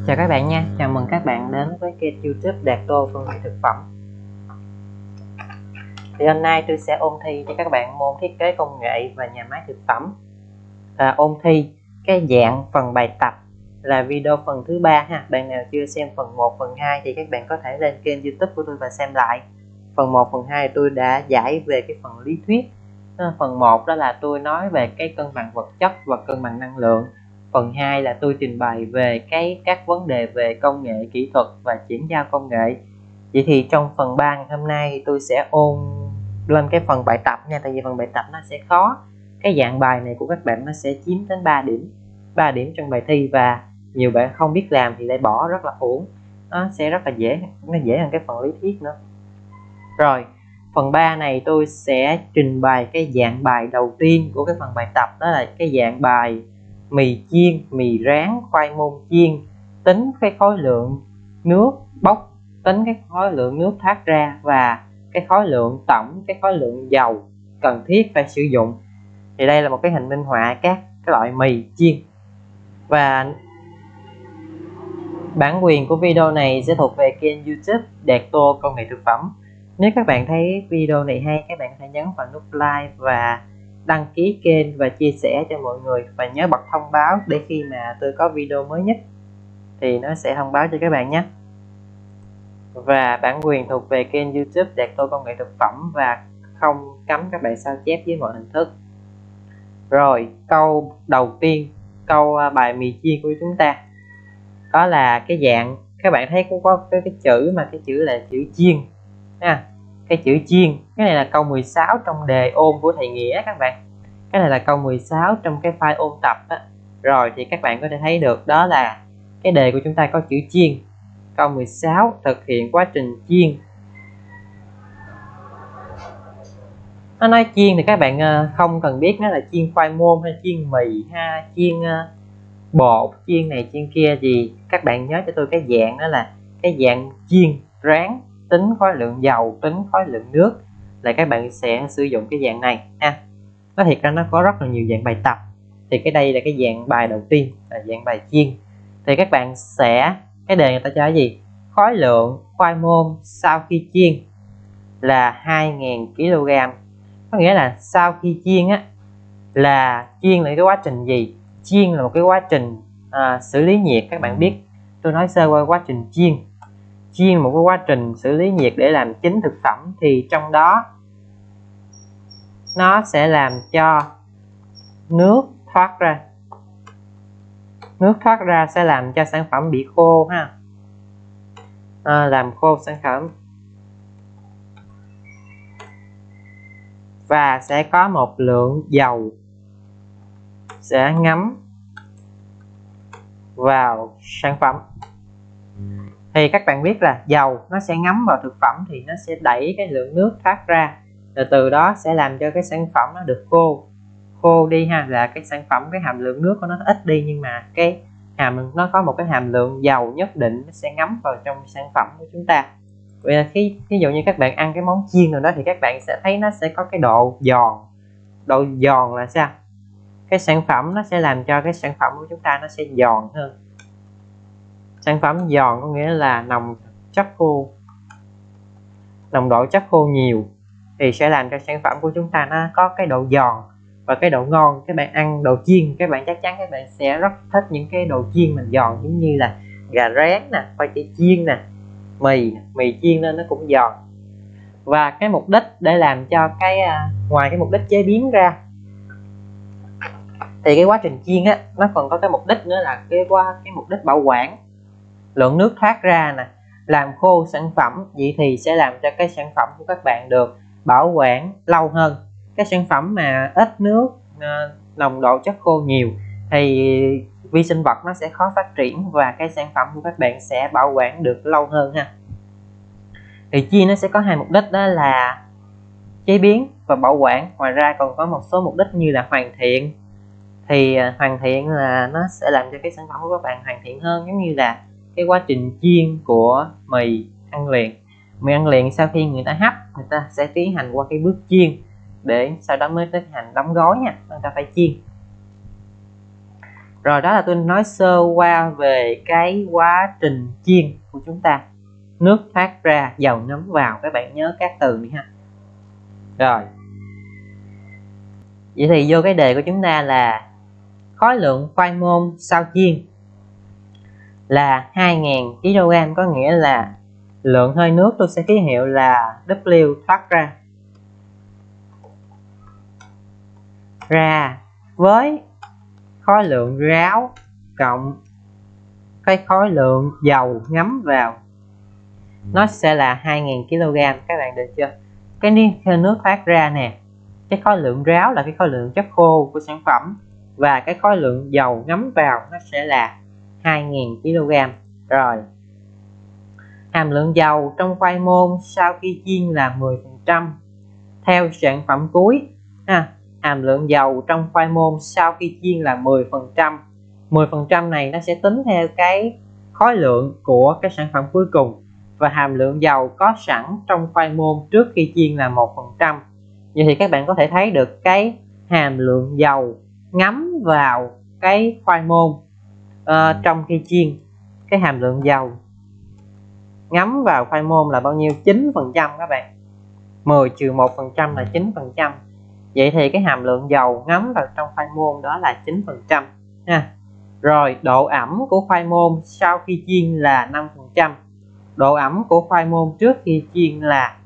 Chào các bạn nha, chào mừng các bạn đến với kênh YouTube Đạt Tô Phân hủy thực phẩm. Thì hôm nay tôi sẽ ôn thi cho các bạn môn thiết kế công nghệ và nhà máy thực phẩm. Ôn thi cái dạng phần bài tập là video phần thứ 3 ha. Bạn nào chưa xem phần 1, phần 2 thì các bạn có thể lên kênh YouTube của tôi và xem lại. Phần 1, phần 2 tôi đã giải về cái phần lý thuyết. Phần 1 đó là tôi nói về cái cân bằng vật chất và cân bằng năng lượng. Phần 2 là tôi trình bày về các vấn đề về công nghệ kỹ thuật và chuyển giao công nghệ. Vậy thì trong phần 3 ngày hôm nay tôi sẽ ôn lên cái phần bài tập nha, tại vì phần bài tập nó sẽ khó. Cái dạng bài này của các bạn nó sẽ chiếm đến 3 điểm trong bài thi, và nhiều bạn không biết làm thì lại bỏ rất là uổng. Nó sẽ rất là dễ, nó dễ hơn cái phần lý thuyết nữa. Rồi, phần 3 này tôi sẽ trình bày cái dạng bài đầu tiên của cái phần bài tập, đó là cái dạng bài mì chiên, mì rán, khoai môn chiên, tính cái khối lượng nước bốc, tính cái khối lượng nước thoát ra và cái khối lượng tổng cái khối lượng dầu cần thiết phải sử dụng. Thì đây là một cái hình minh họa các cái loại mì chiên, và bản quyền của video này sẽ thuộc về kênh YouTube Đạt Tô Công nghệ thực phẩm. Nếu các bạn thấy video này hay, các bạn có thể nhấn vào nút like và đăng ký kênh và chia sẻ cho mọi người, và nhớ bật thông báo để khi mà tôi có video mới nhất thì nó sẽ thông báo cho các bạn nhé. Và bản quyền thuộc về kênh YouTube Đạt Tô Công nghệ thực phẩm và không cấm các bạn sao chép với mọi hình thức. Rồi, câu đầu tiên, câu bài mì chiên của chúng ta, đó là cái dạng, các bạn thấy cũng có cái chữ mà cái chữ là chữ chiên ha. Cái chữ chiên, cái này là câu 16 trong đề ôn của thầy Nghĩa các bạn. Cái này là câu 16 trong cái file ôn tập đó. Rồi thì các bạn có thể thấy được đó là cái đề của chúng ta có chữ chiên. Câu 16 thực hiện quá trình chiên. Nó nói chiên thì các bạn không cần biết nó là chiên khoai môn hay chiên mì ha, chiên bột, chiên này chiên kia gì. Các bạn nhớ cho tôi cái dạng đó là cái dạng chiên rán, tính khối lượng dầu, tính khối lượng nước, là các bạn sẽ sử dụng cái dạng này ha. Nó thiệt ra nó có rất là nhiều dạng bài tập, thì cái đây là cái dạng bài đầu tiên là dạng bài chiên. Thì các bạn sẽ, cái đề người ta cho cái gì, khối lượng khoai môn sau khi chiên là 2.000 kg. Có nghĩa là sau khi chiên á, là chiên là cái quá trình gì? Chiên là một cái quá trình xử lý nhiệt. Các bạn biết tôi nói sơ qua quá trình chiên. Chiên một cái quá trình xử lý nhiệt để làm chín thực phẩm, thì trong đó nó sẽ làm cho nước thoát ra. Nước thoát ra sẽ làm cho sản phẩm bị khô ha, làm khô sản phẩm, và sẽ có một lượng dầu sẽ ngấm vào sản phẩm. Thì các bạn biết là dầu nó sẽ ngấm vào thực phẩm thì nó sẽ đẩy cái lượng nước thoát ra, rồi từ đó sẽ làm cho cái sản phẩm nó được khô đi ha, là cái sản phẩm, cái hàm lượng nước của nó ít đi, nhưng mà cái nó có một cái hàm lượng dầu nhất định, nó sẽ ngấm vào trong sản phẩm của chúng ta. Vậy là ví dụ như các bạn ăn cái món chiên nào đó thì các bạn sẽ thấy nó sẽ có cái độ giòn là sao? Cái sản phẩm nó sẽ làm cho cái sản phẩm của chúng ta nó sẽ giòn hơn. Sản phẩm giòn có nghĩa là nồng độ chất khô nhiều, thì sẽ làm cho sản phẩm của chúng ta nó có cái độ giòn và cái độ ngon. Các bạn ăn đồ chiên, các bạn chắc chắn các bạn sẽ rất thích những cái đồ chiên mình giòn, giống như là gà rán nè, khoai tây chiên nè, mì chiên nên nó cũng giòn. Và cái mục đích để làm cho cái ngoài cái mục đích chế biến ra, thì cái quá trình chiên á, nó còn có cái mục đích nữa là cái mục đích bảo quản. Lượng nước thoát ra nè, làm khô sản phẩm, vậy thì sẽ làm cho cái sản phẩm của các bạn được bảo quản lâu hơn. Cái sản phẩm mà ít nước, nồng độ chất khô nhiều thì vi sinh vật nó sẽ khó phát triển, và cái sản phẩm của các bạn sẽ bảo quản được lâu hơn ha. Thì chiên nó sẽ có hai mục đích, đó là chế biến và bảo quản. Ngoài ra còn có một số mục đích như là hoàn thiện. Thì hoàn thiện là nó sẽ làm cho cái sản phẩm của các bạn hoàn thiện hơn, giống như là cái quá trình chiên của mì ăn liền. Mì ăn liền sau khi người ta hấp, người ta sẽ tiến hành qua cái bước chiên, để sau đó mới tiến hành đóng gói nha, người ta phải chiên. Rồi, đó là tôi nói sơ qua về cái quá trình chiên của chúng ta. Nước thoát ra, dầu ngấm vào, các bạn nhớ các từ này ha. Rồi, vậy thì vô cái đề của chúng ta là khối lượng khoai môn sau chiên là 2000 kg, có nghĩa là lượng hơi nước tôi sẽ ký hiệu là W thoát ra với khối lượng ráo cộng cái khối lượng dầu ngấm vào, nó sẽ là 2000 kg. Các bạn được chưa? Cái nước thoát ra nè, cái khối lượng ráo là cái khối lượng chất khô của sản phẩm, và cái khối lượng dầu ngấm vào nó sẽ là 2000 kg. Rồi, hàm lượng dầu trong khoai môn sau khi chiên là 10% theo sản phẩm cuối ha. Hàm lượng dầu trong khoai môn sau khi chiên là 10%. 10% này nó sẽ tính theo cái khối lượng của cái sản phẩm cuối cùng, và hàm lượng dầu có sẵn trong khoai môn trước khi chiên là 1%. Vậy thì các bạn có thể thấy được cái hàm lượng dầu ngấm vào cái khoai môn trong khi chiên. Cái hàm lượng dầu ngấm vào khoai môn là bao nhiêu? 9% các bạn. 10 trừ 1% là 9%. Vậy thì cái hàm lượng dầu ngấm vào trong khoai môn đó là 9% ha. Rồi, độ ẩm của khoai môn sau khi chiên là 5%. Độ ẩm của khoai môn trước khi chiên là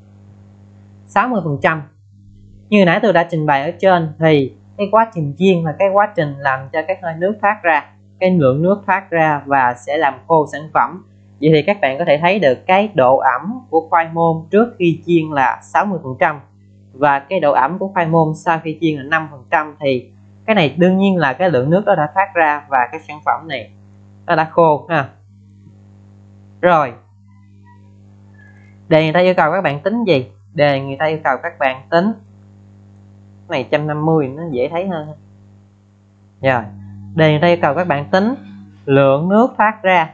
60%. Như nãy tôi đã trình bày ở trên thì cái quá trình chiên là cái quá trình làm cho cái hơi nước thoát ra, cái lượng nước thoát ra và sẽ làm khô sản phẩm. Vậy thì các bạn có thể thấy được cái độ ẩm của khoai môn trước khi chiên là 60% và cái độ ẩm của khoai môn sau khi chiên là 5%, thì cái này đương nhiên là cái lượng nước đó đã thoát ra và cái sản phẩm này nó đã khô ha. Rồi, đề người ta yêu cầu các bạn tính gì? Đề người ta yêu cầu các bạn tính này 150 nó dễ thấy hơn. Rồi, đề người ta yêu cầu các bạn tính lượng nước thoát ra.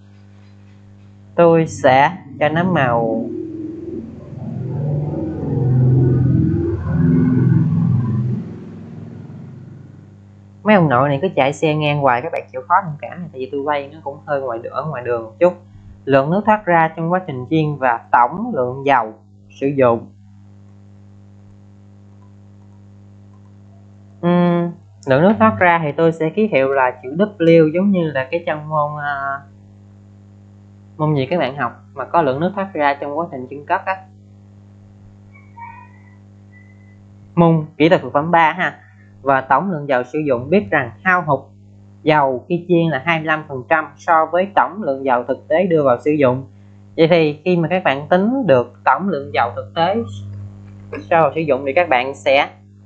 Tôi sẽ cho nó màu mấy ông nội này cứ chạy xe ngang hoài, các bạn chịu khó thông cảm, tại vì tôi quay nó cũng hơi ở ngoài đường một chút. Lượng nước thoát ra trong quá trình chiên và tổng lượng dầu sử dụng. Lượng nước thoát ra thì tôi sẽ ký hiệu là chữ W, giống như là cái trong môn gì các bạn học mà có lượng nước thoát ra trong quá trình chiên cất á, môn kỹ thuật thực phẩm 3 ha. Và tổng lượng dầu sử dụng, biết rằng hao hụt dầu khi chiên là 25% so với tổng lượng dầu thực tế đưa vào sử dụng. Vậy thì khi mà các bạn tính được tổng lượng dầu thực tế cho vào sử dụng thì các bạn sẽ,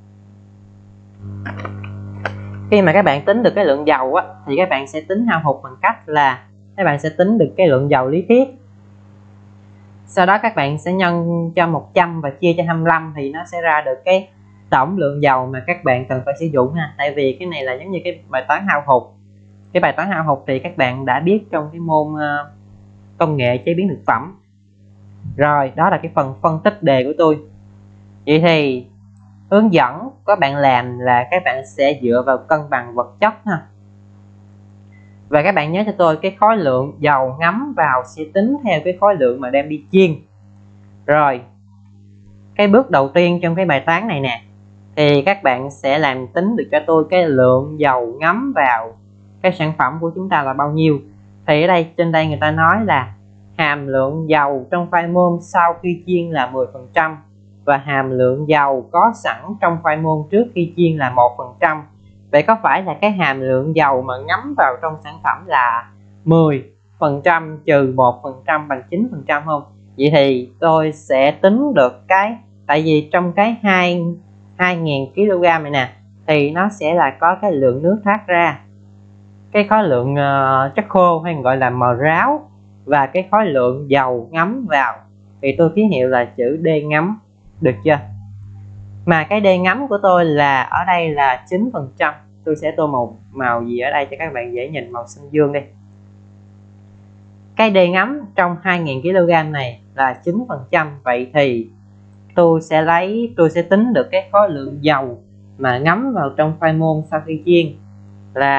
khi mà các bạn tính được cái lượng dầu á, thì các bạn sẽ tính hao hụt bằng cách là các bạn sẽ tính được cái lượng dầu lý thuyết. Sau đó các bạn sẽ nhân cho 100 và chia cho 25 thì nó sẽ ra được cái tổng lượng dầu mà các bạn cần phải sử dụng ha. Tại vì cái này là giống như cái bài toán hao hụt. Cái bài toán hao hụt thì các bạn đã biết trong cái môn công nghệ chế biến thực phẩm. Rồi, đó là cái phần phân tích đề của tôi. Vậy thì hướng dẫn các bạn làm là các bạn sẽ dựa vào cân bằng vật chất ha. Và các bạn nhớ cho tôi cái khối lượng dầu ngấm vào sẽ tính theo cái khối lượng mà đem đi chiên. Rồi, cái bước đầu tiên trong cái bài toán này nè, thì các bạn sẽ làm tính được cho tôi cái lượng dầu ngấm vào cái sản phẩm của chúng ta là bao nhiêu. Thì ở đây, trên đây người ta nói là hàm lượng dầu trong khoai môn sau khi chiên là 10% và hàm lượng dầu có sẵn trong khoai môn trước khi chiên là 1%. Vậy có phải là cái hàm lượng dầu mà ngấm vào trong sản phẩm là 10% trừ 1% bằng 9% không? Vậy thì tôi sẽ tính được cái, tại vì trong cái 2000 kg này nè thì nó sẽ là có cái lượng nước thoát ra, cái khối lượng chất khô hay gọi là mờ ráo, và cái khối lượng dầu ngấm vào thì tôi ký hiệu là chữ D ngấm, được chưa? Mà cái D ngấm của tôi là ở đây là 9%. Tôi sẽ tô màu gì ở đây cho các bạn dễ nhìn, màu xanh dương đi. Cái D ngấm trong 2000 kg này là 9%. Vậy thì tôi sẽ tính được cái khối lượng dầu mà ngấm vào trong khoai môn sau khi chiên là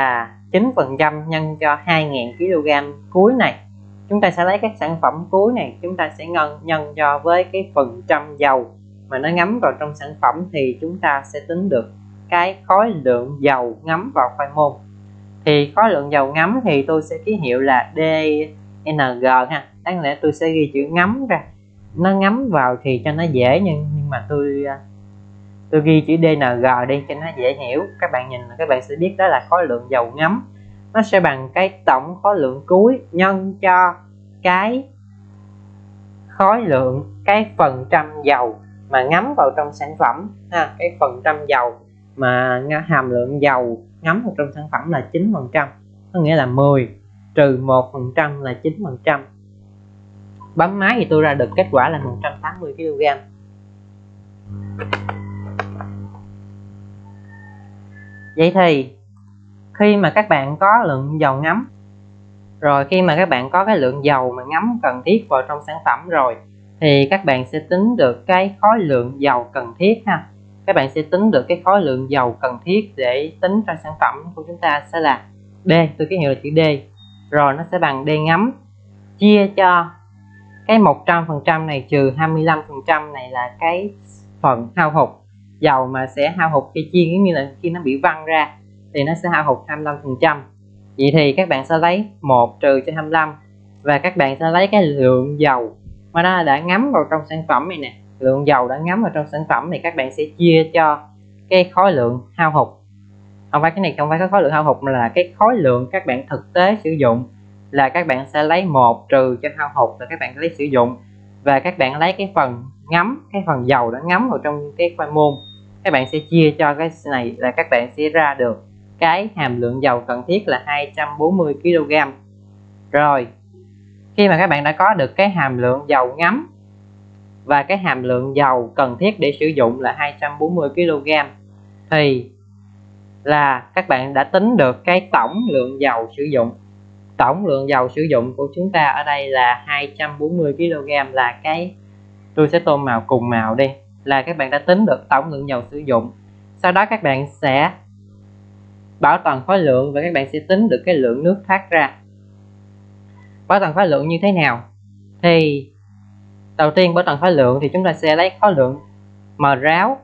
9% nhân cho 2.000 kg cuối này. Chúng ta sẽ lấy các sản phẩm cuối này, chúng ta sẽ nhân cho với cái phần trăm dầu mà nó ngấm vào trong sản phẩm, thì chúng ta sẽ tính được cái khối lượng dầu ngấm vào khoai môn. Thì khối lượng dầu ngấm thì tôi sẽ ký hiệu là DNG ha. Đáng lẽ tôi sẽ ghi chữ ngấm ra, nó ngấm vào thì cho nó dễ, nhưng mà tôi ghi chữ DNG đi cho nó dễ hiểu. Các bạn nhìn là các bạn sẽ biết đó là khối lượng dầu ngấm. Nó sẽ bằng cái tổng khối lượng cuối nhân cho cái khối lượng, cái phần trăm dầu mà ngấm vào trong sản phẩm ha. Cái phần trăm dầu mà hàm lượng dầu ngấm vào trong sản phẩm là 9%, có nghĩa là 10 trừ 1% là 9%. Bấm máy thì tôi ra được kết quả là 180 kg. Vậy thì khi mà các bạn có lượng dầu ngấm rồi, khi mà các bạn có cái lượng dầu mà ngấm cần thiết vào trong sản phẩm rồi, thì các bạn sẽ tính được cái khối lượng dầu cần thiết ha. Các bạn sẽ tính được cái khối lượng dầu cần thiết để tính ra sản phẩm của chúng ta sẽ là D, tôi ký hiệu là chữ D. Rồi nó sẽ bằng D ngấm chia cho cái 100% này trừ 25% này là cái phần hao hụt dầu mà sẽ hao hụt khi chiên, giống như là khi nó bị văng ra thì nó sẽ hao hụt 25%. Vậy thì các bạn sẽ lấy 1 trừ cho 25 và các bạn sẽ lấy cái lượng dầu mà nó đã ngấm vào trong sản phẩm này nè. Lượng dầu đã ngấm vào trong sản phẩm thì các bạn sẽ chia cho cái khối lượng hao hụt. Không phải cái này, không phải cái khối lượng hao hụt mà là cái khối lượng các bạn thực tế sử dụng, là các bạn sẽ lấy 1 trừ cho hao hụt là các bạn lấy sử dụng, và các bạn lấy cái phần ngấm, cái phần dầu đã ngấm vào trong cái khoai môn, các bạn sẽ chia cho cái này là các bạn sẽ ra được cái hàm lượng dầu cần thiết là 240 kg. Rồi khi mà các bạn đã có được cái hàm lượng dầu ngấm và cái hàm lượng dầu cần thiết để sử dụng là 240 kg thì là các bạn đã tính được cái tổng lượng dầu sử dụng. Tổng lượng dầu sử dụng của chúng ta ở đây là 240 kg, là cái tôi sẽ tô màu cùng màu đi, là các bạn đã tính được tổng lượng dầu sử dụng. Sau đó các bạn sẽ bảo toàn khối lượng và các bạn sẽ tính được cái lượng nước thoát ra. Bảo toàn khối lượng như thế nào? Thì đầu tiên bảo toàn khối lượng thì chúng ta sẽ lấy khối lượng mờ ráo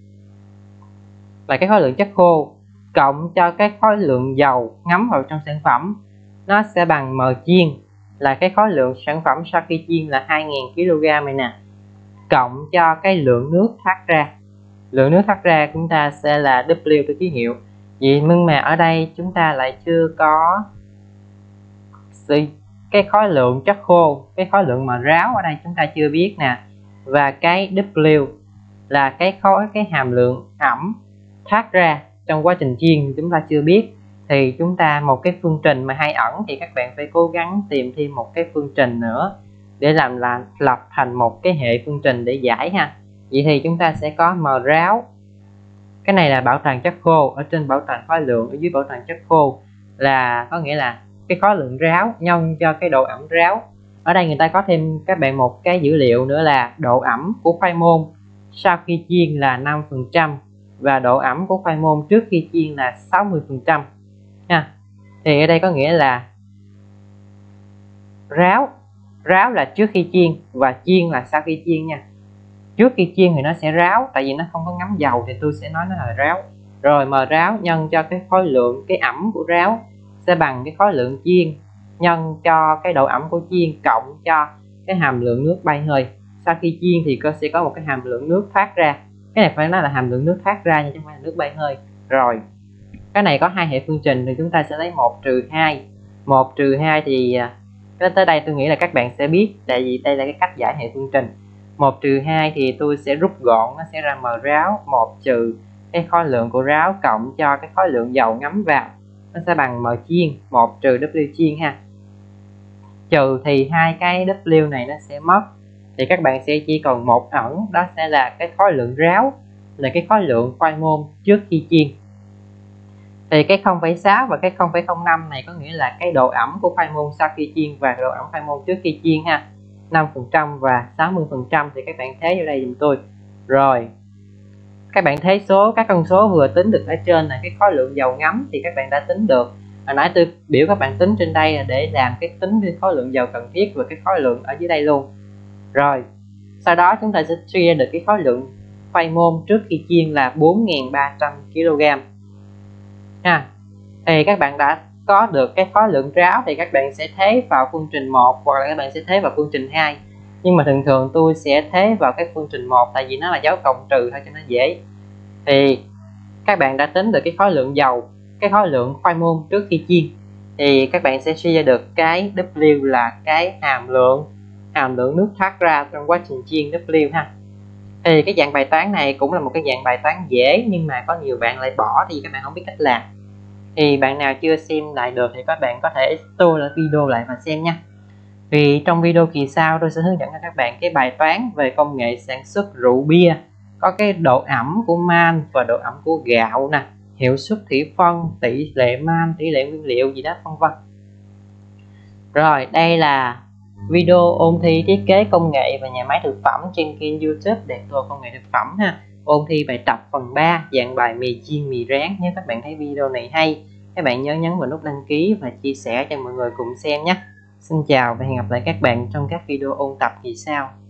là cái khối lượng chất khô cộng cho cái khối lượng dầu ngấm vào trong sản phẩm, nó sẽ bằng m chiên là cái khối lượng sản phẩm sau khi chiên là 2.000 kg này nè, cộng cho cái lượng nước thoát ra. Lượng nước thoát ra chúng ta sẽ là W tôi ký hiệu. Vậy nhưng mà ở đây chúng ta lại chưa có cái khối lượng chất khô, cái khối lượng mà ráo ở đây chúng ta chưa biết nè, và cái W là cái hàm lượng ẩm thoát ra trong quá trình chiên chúng ta chưa biết. Thì chúng ta một cái phương trình mà hay ẩn thì các bạn phải cố gắng tìm thêm một cái phương trình nữa để làm là lập thành một cái hệ phương trình để giải ha. Vậy thì chúng ta sẽ có m ráo, cái này là bảo toàn chất khô, ở trên bảo toàn khối lượng, ở dưới bảo toàn chất khô là có nghĩa là cái khối lượng ráo nhân cho cái độ ẩm ráo. Ở đây người ta có thêm các bạn một cái dữ liệu nữa là độ ẩm của khoai môn sau khi chiên là 5% và độ ẩm của khoai môn trước khi chiên là 60% nha. Thì ở đây có nghĩa là ráo là trước khi chiên và chiên là sau khi chiên nha. Trước khi chiên thì nó sẽ ráo, tại vì nó không có ngấm dầu thì tôi sẽ nói nó là ráo. Rồi m ráo nhân cho cái khối lượng, cái ẩm của ráo sẽ bằng cái khối lượng chiên nhân cho cái độ ẩm của chiên cộng cho cái hàm lượng nước bay hơi. Sau khi chiên thì sẽ có một cái hàm lượng nước thoát ra. Cái này phải nói là hàm lượng nước thoát ra nha, chứ không phải là nước bay hơi. Rồi cái này có hai hệ phương trình thì chúng ta sẽ lấy 1 trừ 2. 1 trừ 2 thì tới đây tôi nghĩ là các bạn sẽ biết, tại vì đây là cái cách giải hệ phương trình. 1 trừ 2 thì tôi sẽ rút gọn, nó sẽ ra m ráo 1 trừ cái khối lượng của ráo cộng cho cái khối lượng dầu ngấm vào, nó sẽ bằng m chiên 1 trừ W chiên ha. Trừ thì hai cái W này nó sẽ mất, thì các bạn sẽ chỉ còn một ẩn, đó sẽ là cái khối lượng ráo, là cái khối lượng khoai môn trước khi chiên. Thì cái 0,6 và cái 0,05 này có nghĩa là cái độ ẩm của khoai môn sau khi chiên và độ ẩm khoai môn trước khi chiên ha. 5% và 60% thì các bạn thế vô đây dùm tôi. Rồi các bạn thấy các con số vừa tính được ở trên là cái khối lượng dầu ngấm thì các bạn đã tính được Hồi nãy tôi biểu các bạn tính trên đây là để làm cái tính cái khối lượng dầu cần thiết và cái khối lượng ở dưới đây luôn. Rồi sau đó chúng ta sẽ suy ra được cái khối lượng khoai môn trước khi chiên là 4.300 kg ha. Thì các bạn đã có được cái khối lượng ráo thì các bạn sẽ thế vào phương trình 1 hoặc là các bạn sẽ thế vào phương trình 2. Nhưng mà thường thường tôi sẽ thế vào cái phương trình 1 tại vì nó là dấu cộng trừ thôi cho nó dễ. Thì các bạn đã tính được cái khối lượng dầu, cái khối lượng khoai môn trước khi chiên, thì các bạn sẽ suy ra được cái W là cái hàm lượng nước thoát ra trong quá trình chiên W ha. Thì cái dạng bài toán này cũng là một cái dạng bài toán dễ nhưng mà có nhiều bạn lại bỏ thì các bạn không biết cách làm. Thì bạn nào chưa xem lại được thì các bạn có thể tua lại video lại và xem nha. Vì trong video kỳ sau tôi sẽ hướng dẫn cho các bạn cái bài toán về công nghệ sản xuất rượu bia, có cái độ ẩm của malt và độ ẩm của gạo nè, hiệu suất thủy phân, tỷ lệ malt, tỷ lệ nguyên liệu gì đó vân vân. Rồi đây là video ôn thi thiết kế công nghệ và nhà máy thực phẩm trên kênh YouTube Đạt Tô Công nghệ thực phẩm ha. Ôn thi bài tập phần 3 dạng bài mì chiên mì rán. Nếu các bạn thấy video này hay, các bạn nhớ nhấn vào nút đăng ký và chia sẻ cho mọi người cùng xem nhé. Xin chào và hẹn gặp lại các bạn trong các video ôn tập kỳ sau.